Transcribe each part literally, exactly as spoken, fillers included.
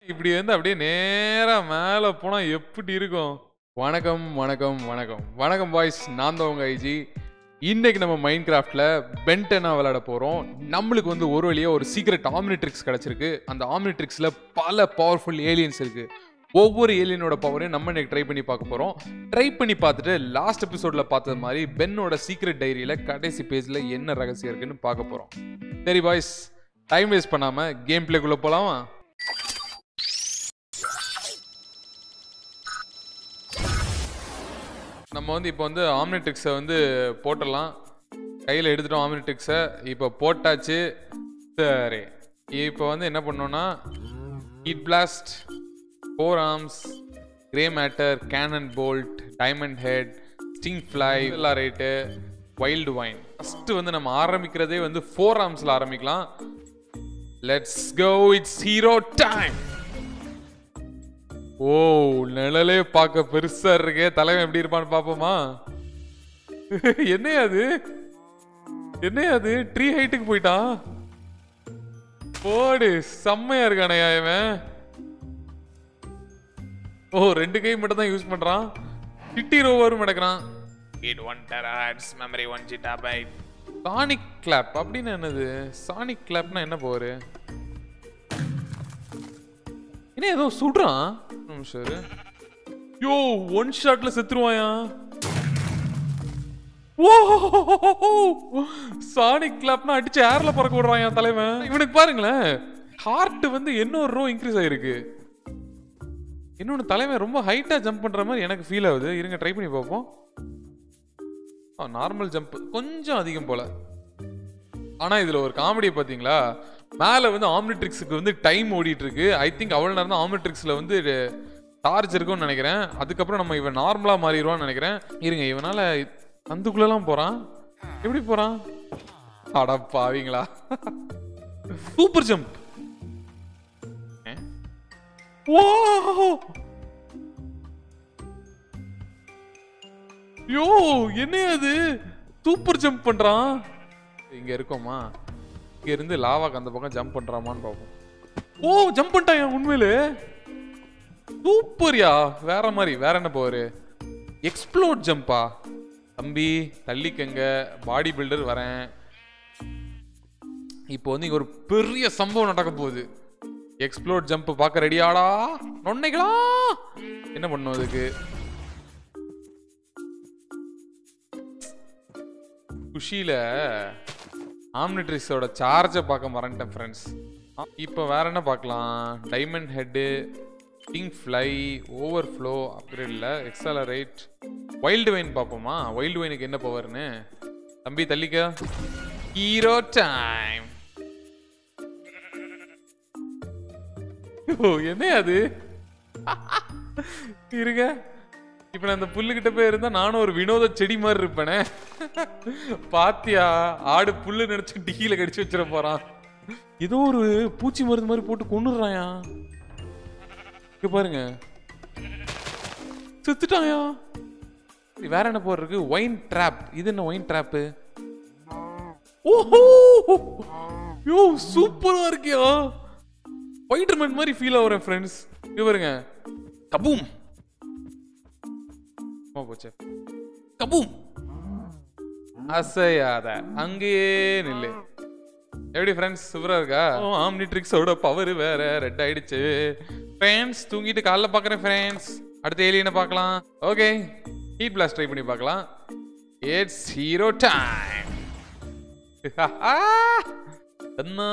இப்படி வந்து அப்படியே நேரா மேல போனா எப்படி இருக்கும்? வணக்கம் வணக்கம் வணக்கம் வணக்கம் பாய்ஸ், நான் தான் உங்க ஐஜி. இன்னைக்கு நம்ம மைன்கிராஃப்ட்ல பென்டனா விளையாட போறோம். நம்மளுக்கு வந்து ஒரு வழியா ஒரு சீக்ரெட் ஆம்னிட்ரிக்ஸ் கிடைச்சிருக்கு. அந்த ஆம்னிட்ரிக்ஸ்ல பல பவர்ஃபுல் ஏலியன்ஸ் இருக்கு. ஒவ்வொரு ஏலியனோட பவரையும் நம்ம இன்னைக்கு ட்ரை பண்ணி பார்க்க போறோம். ட்ரை பண்ணி பார்த்துட்டு லாஸ்ட் எபிசோட்ல பார்த்தது மாதிரி பென்னோட சீக்ரெட் டைரியில கடைசி பேஜ்ல என்ன ரகசியம் இருக்குன்னு பார்க்க போறோம். சரி பாய்ஸ், டைம் வேஸ்ட் பண்ணாம கேம் பிளேக்குள்ள போலாமா? நம்ம வந்து இப்போ வந்து ஆம்னிட்ரிக்ஸை வந்து போட்டுடலாம். கையில் எடுத்துட்டோம் ஆம்னிட்ரிக்ஸை. இப்போ போட்டாச்சு. சரி, இப்போ வந்து என்ன பண்ணோம்னா Heatblast, Four Arms, Grey Matter, Cannonbolt, Diamondhead, Stinkfly எல்லாம் ரைட்டு, வைல்டு வைன். ஃபஸ்ட்டு வந்து நம்ம ஆரம்பிக்கிறதே வந்து ஃபோர் ஆர்ம்ஸில் ஆரம்பிக்கலாம். Let's go, it's hero time. ஓ, நிழலே பார்க்க பெருசா இருக்கே. தலைவன் எப்படி இருப்பான்னு பாப்போமா? என்ன அது என்ன அது ட்ரீ ஹைட்டுக்கு போயிட்டான். போடு, செம்மையா இருக்கானே இவன். ஓ, ரெண்டு கை மட்டும் தான் யூஸ் பண்றான். கிட்டி ரோவரும் நடக்கிறான். சானிக் கிளாப் அப்படின்னு என்னது? சானிக் கிளாப்னா என்ன போரு? என்ன ஏதோ சுடுறான். யோ, ஒன் ஷாட்ல செத்துருவாயா? ஓ, சானிக் கிளாப்னா அடிச்சு ஏர்ல பறக்க விடுறான் என் தலைவன். இவனுக்கு பாருங்களேன், ஹார்ட் வந்து இன்னொரு ரோ இன்க்ரீஸ் ஆயிருக்கு. இன்னொன்னு தலைவன் ரொம்ப ஹைட்டா ஜம்ப் பண்ற மாதிரி எனக்கு ஃபீல் ஆகுது. இருங்க ட்ரை பண்ணி பார்ப்போம். நார்மல் ஜம்ப் கொஞ்சம் அதிகம் போல. ஆனா இதுல ஒரு காமெடி பாத்தீங்களா? மேல வந்து ஆம்னிட்ரிக்ஸுக்கு வந்து டைம் ஓடிட்டு இருக்கு. ஐ திங்க் அவ்வளவு நேரம் தான் ஆம்னிட்ரிக்ஸ்ல வந்து டார்ச் இருக்கும்னு நினைக்கிறேன். அதுக்கப்புறம் நம்ம இவன் நார்மலா மாறிடுவான்னு நினைக்கிறேன். இருங்க, இவனால அந்துக்குள்ளலாம் போறான். எப்படி போறான்? அட பாவீங்களா. Super jump. ஓ, யோ, என்ன அது? சூப்பர் ஜம்ப் பண்றான். இங்க இருக்கோமா? இங்க இருந்து லாவாக்கு அந்த பக்கம் ஜம்ப் பண்றாமான்னு பாப்போம். ஓ, ஜம்ப் பண்ணிட்டான் உண்மையிலே. சூப்பர்யா, வேற மாதிரி. வேற என்ன போவாரு? எக்ஸ்ப்ளோட் ஜம்பா. தம்பி தள்ளிக்கங்க, பாடி பில்டர் வரேன். இப்போ வந்து இங்க ஒரு பெரிய சம்பவம் நடக்க போகுது. எக்ஸ்ப்ளோட் ஜம்ப் பார்க்க ரெடியாடா நொன்னைகளா? என்ன பண்ணும் அதுக்கு? குஷியில ஆம்னிட்ரிக்ஸோட சார்ஜை பார்க்க மறந்துட்டேன் ஃப்ரெண்ட்ஸ். இப்போ வேற என்ன பார்க்கலாம்? Diamondhead, Stinkfly, overflow, upgrade இல்லை, எக்ஸலரேட், வைல்டு வைன் பார்ப்போமா? வைல்டு வைனுக்கு என்ன பவர்னு? தம்பி தள்ளிக்க. Hero time. ஓ, என்ன அது? இருங்க, இப்ப நான் அந்த புல்லுகிட்ட போய் இருந்தா நானும் ஒரு வினோத செடி மாதிரி இருப்பேனே. பாத்தியா, ஆடு புல்லு நினைச்சு டீல கடிச்சு வச்சிட போறான். ஏதோ ஒரு பூச்சி மருந்து மாதிரி போட்டு கொண்டுறாயா. இங்க பாருங்க, செத்துட்டாயா. வேற என்ன போடுறது? Wine drop. இது என்ன ஒயின் ட்ராப்? ஓஹோ, யோ, சூப்பரா இருக்கியா. ஸ்பைடர்மேன் மாதிரி ஃபீல் ஆகுறேன் ஃப்ரெண்ட்ஸ். இங்க பாருங்க, கபூம் போச்சு. கபூம். அசையாத, அங்கேயே நில்லு. எப்படி ஃப்ரெண்ட்ஸ், சூப்பரா இருக்கா? ஆம்னிட்ரிக்ஸோட பவர் வேற ரெட் ஆயிடுச்சு ஃப்ரெண்ட்ஸ். தூங்கிட்டு காலைல பாக்குறேன் ஃப்ரெண்ட்ஸ். அடுத்த ஏலியனை பார்க்கலாம். ஓகே, ஹீட் பிளாஸ்ட் ட்ரை பண்ணி பார்க்கலாம். It's hero time. அண்ணா,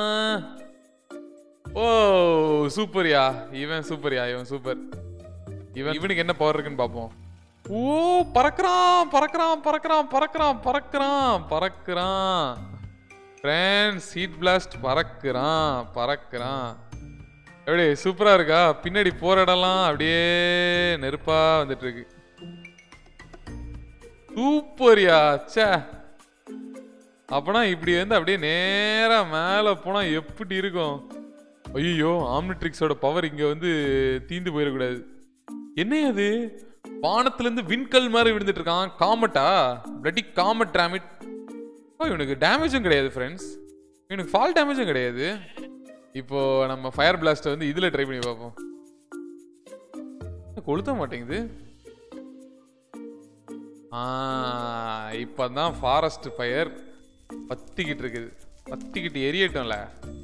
ஓ சூப்பர்யா. இவன் சூப்பர்யா, இவன் சூப்பர். இவன் இவனுக்கு என்ன பவர் இருக்குன்னு பார்ப்போம். ஓ, பறக்குறான் பறக்குறான் பறக்குறான் பறக்குறான் பறக்குறான் பறக்குறான் ஃப்ரெண்ட்ஸ். ஹீட் பிளாஸ்ட் பறக்குறான் பறக்குறான். எப்படி சூப்பரா இருக்கா? பின்னாடி போற இடம்லாம் அப்படியே நெருப்பா வந்துட்டு இருக்கு. சூப்பர்யா. சே, அப்பனா இப்படி வந்து அப்படியே நேரா மேல போனா எப்படி இருக்கும்? ஐயோ, ஆம்னிட்ரிக்ஸோட பவர் இங்க வந்து தீந்து போயிடக்கூடாது. என்ன அது? வானத்துல இருந்து விண்கல் மாதிரி விழுந்துட்டு இருக்கான். காமெட்டா? பிளட்டி காமெட் டிராமிட். இவனுக்கு டேமேஜும் கிடையாது ஃப்ரெண்ட்ஸ். இவனுக்கு ஃபால் டேமேஜும் கிடையாது. இப்போ நம்ம ஃபயர் பிளாஸ்ட் வந்து இதுல ட்ரை பண்ணி பார்ப்போம். கொளுத்த மாட்டேங்குது. ஆ இப்பதான் ஃபாரஸ்ட் ஃபயர் பத்திக்கிட்டு இருக்குது. பத்திக்கிட்டு எரியட்டும்ல.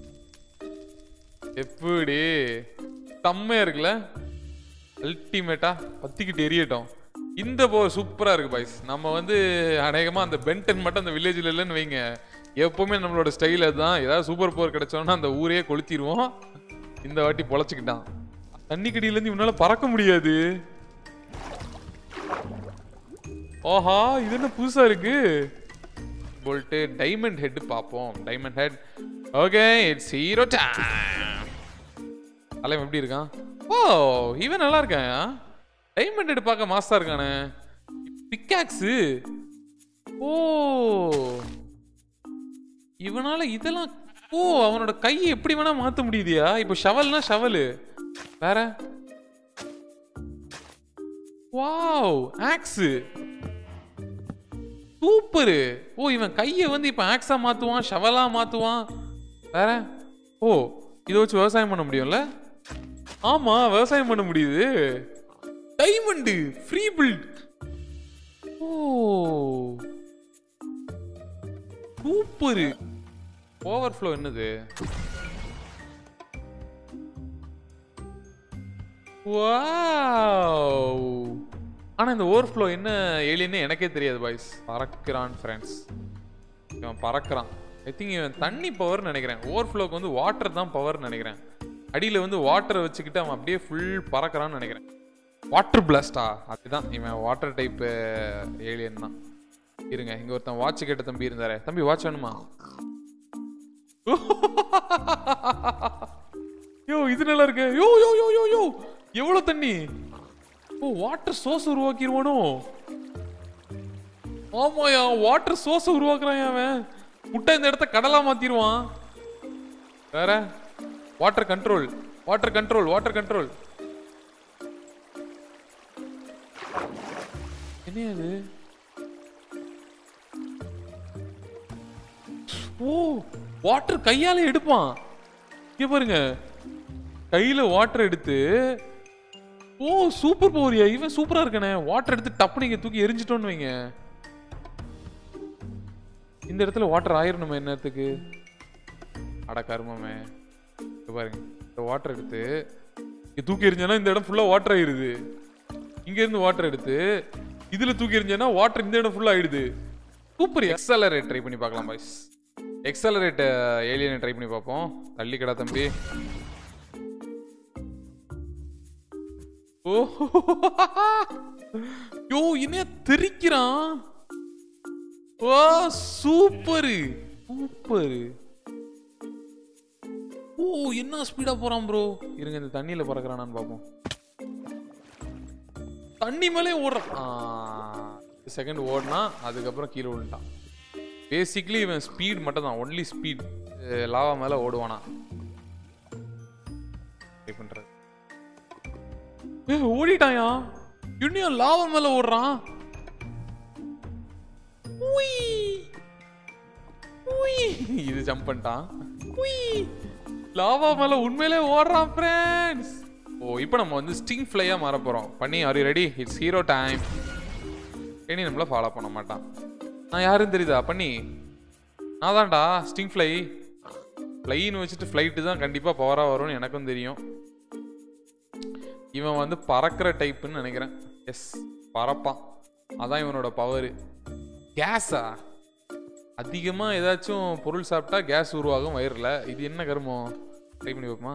எப்படி செம்மையா இருக்குல்ல, அல்டிமேட்டா பத்திக்கிட்டு எரியட்டும். இந்த போ சூப்பரா இருக்கு பாய்ஸ். நம்ம வந்து அநேகமா அந்த பென்டன் மட்டும் அந்த வில்லேஜ்ல இல்லைன்னு வைங்க, எப்பவுமே நம்மளோட ஸ்டைல் அதுதான். ஏதாவது சூப்பர் பவர் கிடைச்சோம்னா அந்த ஊரையே கொளுத்திடுவோம். இந்த வாட்டி பொழைச்சிக்கிட்டான். தண்ணி கடியிலேருந்து இவனால பறக்க முடியாது. ஓஹா, இது என்ன புதுசா இருக்கு. போல்ட்டு டைமண்ட் ஹெட் பார்ப்போம். Diamondhead. Okay, it's hero time. தலைவன் எப்படி இருக்கான்? ஓ, இவன் நல்லா இருக்கான். டைமண்ட் ஹெட் பார்க்க மாஸ்டா இருக்கானே. பிக்காக்ஸு. ஓ, இவனால இதெல்லாம். ஓ, அவனோட கையை எப்படி வேணா மாத்த முடியுதியா? இப்போ ஷவல்னா ஷவலு வேற. Wow, aux super. ஓ, இவன் கையை வந்து இப்ப ஆக்ஸா மாத்துவான், ஷவலா மாத்துவான் வேற. ஓ, இதை வச்சு விவசாயம் பண்ண முடியும்ல? ஆமா, விவசாயம் பண்ண முடியுது. Diamond free build. ஓ சூப்பரு. ஓவர்ஃப்ளோ என்னது? வாவ். ஆனா இந்த ஓவர்ஃப்ளோ என்ன ஏலியன்னு எனக்கே தெரியாது பாய்ஸ். பறக்கிறான் ஃப்ரெண்ட்ஸ், இவன் பறக்கிறான். ஐ திங்க் இவன் தண்ணி பவர் நினைக்கிறேன். ஓவர்ஃப்ளோக்கு வந்து வாட்டர் தான் பவர் நினைக்கிறேன். அடியில் வந்து வாட்டரை வச்சுக்கிட்டு அவன் அப்படியே ஃபுல் பறக்கிறான்னு நினைக்கிறேன். வாட்டர் பிளாஸ்டா? அதுதான், இவன் வாட்டர் டைப் ஏலியன் தான். இருங்க, இங்க ஒருத்தன் வாட்ச் கேட்ட தம்பி இருந்தாரு. தம்பி வாட்ச் வேணுமா? யோ, இது நல்லா இருக்கு. யோ யோ யோ யோ யோ எவ்வளவு தண்ணி. ஓ, வாட்டர் சோர்ஸ் உருவாக்கிடுவானோ? ஆமாயா, வாட்டர் சோர்ஸ் உருவாக்குறான் அவன். முட்டை இந்த இடத்த கடலா மாத்திடுவான். வேற water control, water control, water control. என்ன அது? ஓ, வாட்டர் கையால எடுப்பான். இங்க பாருங்க, கையில வாட்டர் எடுத்து. ஓ, சூப்பர் பவரியா. இவன் சூப்பரா இருக்கானே. வாட்டர் எடுத்து டப்பு நீங்க தூக்கி எரிஞ்சிட்டோன்னு வைங்க, இந்த இடத்துல வாட்டர் ஆயிரணுமே என்னத்துக்கு? அட கருமமே. பாருங்க, இந்த வாட்டர் எடுத்து இங்க தூக்கி எரிஞ்சனா இந்த இடம் ஃபுல்லா வாட்டர் ஆயிருது. இங்க இருந்து வாட்டர் எடுத்து இதுல தூக்கி எரிஞ்சனா வாட்டர் இந்த இடம் ஃபுல்லா ஆயிடுது. சூப்பர். எக்ஸலரேட் ட்ரை பண்ணி பார்க்கலாம் பாய்ஸ். எக்ஸலரேட் ஏலியனை ட்ரை பண்ணி பார்ப்போம். தள்ளி கடா தம்பி. ஓ யோ, என்ன தெரிக்கிறான். ஓ, சூப்பரு சூப்பரு. ஓ, என்ன ஸ்பீடா போறான் ப்ரோ. இருங்க, இந்த தண்ணியில பறக்கிறானான்னு பார்ப்போம். தண்ணி மேலே ஓடுறான். செகண்ட் ஓடினா அதுக்கப்புறம் கீழே விழுந்துட்டான். பேசிக்லி இவன் ஸ்பீட் மட்டும் தான், ஒன்லி ஸ்பீட். லாவா மேல ஓடுவானா? பண்றது ஓடிட்டாயா? இன்னும் லாவா மேல ஓடுறான். இது ஜம்ப் பண்ணிட்டான். லாவா மேல உண்மையிலே ஓடுறான் ஃப்ரெண்ட்ஸ். ஓ, இப்போ நம்ம வந்து ஸ்டிங் ஃப்ளையா மாற போறோம். பண்ணி, are you ready? It's hero time. பண்ணி நம்மள ஃபாலோ பண்ண மாட்டான். நான் யாருன்னு தெரியுதா? பண்ணி நான் தான்டா ஸ்டிங் ஃப்ளை. ஃப்ளைன்னு வச்சுட்டு ஃப்ளைட்டு தான் கண்டிப்பா பவரா வரும்னு எனக்கும் தெரியும். இவன் வந்து பறக்கிற டைப்புன்னு நினைக்கிறேன். எஸ், பறப்பான். அதான் இவனோட பவர். கேஸா? அதிகமா ஏதாச்சும் பொருள் சாப்பிட்டா கேஸ் உருவாகும் வயிறுல. இது என்ன கருமம்? ட்ரை பண்ணி வைப்போமா?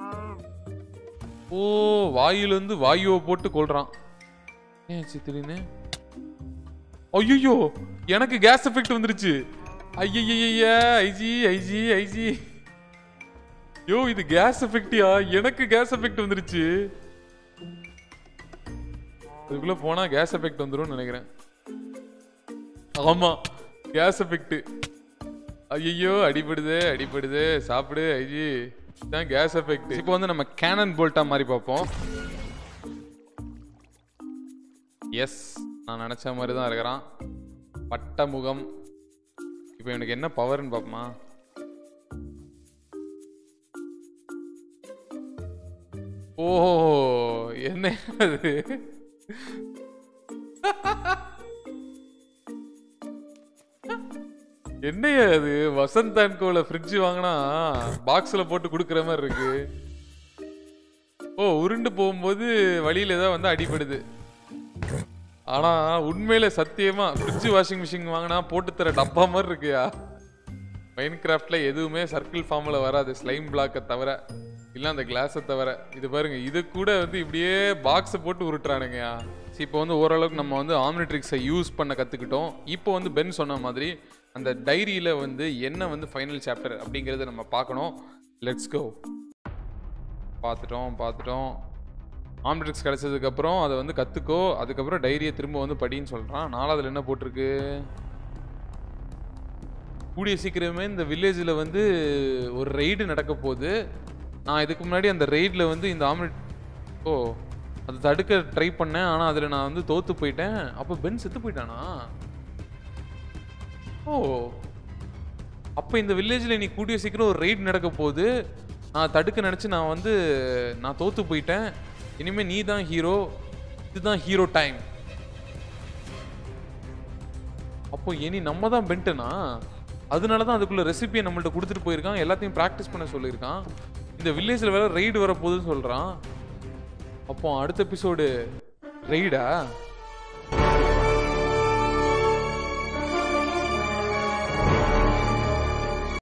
ஓ, வாயிலிருந்து வாயுவை போட்டு கொள்றான். ஏன் திடீர்னு? ஐயோ, எனக்கு கேஸ் எஃபெக்ட் வந்துருச்சு. ஐயய்ய, ஐஜி ஐஜி ஐஜி. யோ, இது கேஸ் எஃபெக்டியா? எனக்கு கேஸ் எஃபெக்ட் வந்துருச்சு. இதுக்குள்ள போனா கேஸ் எஃபெக்ட் வந்துரும் நினைக்கிறேன். ஆமா, கேஸ் எஃபெக்ட். ஐயோ, அடிபடுது அடிபடுது. சாப்பிடு ஐஜி. இதான் கேஸ் எஃபெக்ட். இப்போ வந்து நம்ம கேனன் போல்ட்டா மாதிரி பார்ப்போம். எஸ், நான் நினைச்ச மாதிரி தான் இருக்கிறான். பட்ட முகம். இப்போ எனக்கு என்ன பவர்னு பார்ப்போமா? ஓஹோ என்ன அது என்னையா அது வசந்த் அண்ட் கோல ஃப்ரிட்ஜ் வாங்கினா பாக்ஸ்ல போட்டு கொடுக்குற மாதிரி இருக்கு. ஓ உருண்டு போகும்போது வழியில ஏதாவது வந்து அடிபடுது. ஆனா உண்மையில சத்தியமா ஃப்ரிட்ஜ் வாஷிங் மிஷின் வாங்கினா போட்டு தர டப்பா மாதிரி இருக்குயா. மைன்கிராஃப்ட்ல எதுவுமே சர்க்கிள் ஃபார்ம்ல வராது ஸ்லைம் பிளாக்கை தவிர, இல்லை அந்த கிளாஸை தவிர. இது பாருங்க, இது கூட வந்து இப்படியே பாக்ஸை போட்டு உருட்டுறானுங்கயா. இப்போ வந்து ஓரளவுக்கு நம்ம வந்து ஆம்னிட்ரிக்ஸை யூஸ் பண்ண கற்றுக்கிட்டோம். இப்போ வந்து பென் சொன்ன மாதிரி அந்த டைரியில் வந்து என்ன வந்து ஃபைனல் சாப்டர் அப்படிங்கிறத நம்ம பார்க்கணும். Let's go. பார்த்துட்டோம் பார்த்துட்டோம் ஆம்னிட்ரிக்ஸ் கிடச்சதுக்கப்புறம் அதை வந்து கற்றுக்கோ, அதுக்கப்புறம் டைரியை திரும்ப வந்து படின்னு சொல்கிறான். நாலாவதுல என்ன போட்டிருக்கு? கூடிய சீக்கிரமே இந்த வில்லேஜில் வந்து ஒரு ரெய்டு நடக்க போகுது. நான் இதுக்கு முன்னாடி அந்த ரெய்டில் வந்து இந்த ஆம்னிட் ஓ அதை தடுக்க ட்ரை பண்ணேன், ஆனால் அதில் நான் வந்து தோற்று போயிட்டேன். அப்போ பென் செத்து போயிட்டானா? ஓ அப்போ இந்த வில்லேஜில் நீ கூடிய சீக்கிரம் ஒரு ரெய்டு நடக்க போகுது, நான் தடுக்க நினச்சி நான் வந்து நான் தோற்று போயிட்டேன். இனிமேல் நீ தான் ஹீரோ, இதுதான் ஹீரோ டைம். அப்போ இனி நம்ம தான் பென்ட்டனா? அதனால தான் அதுக்குள்ள ரெசிபியை நம்மள்ட்ட கொடுத்துட்டு போயிருக்கான், எல்லாத்தையும் ப்ராக்டிஸ் பண்ண சொல்லியிருக்கான். இந்த வில்லேஜில் வேற ரெய்டு வரப்போகுதுன்னு சொல்கிறான். அப்போ அடுத்த எபிசோடு ரெய்டா?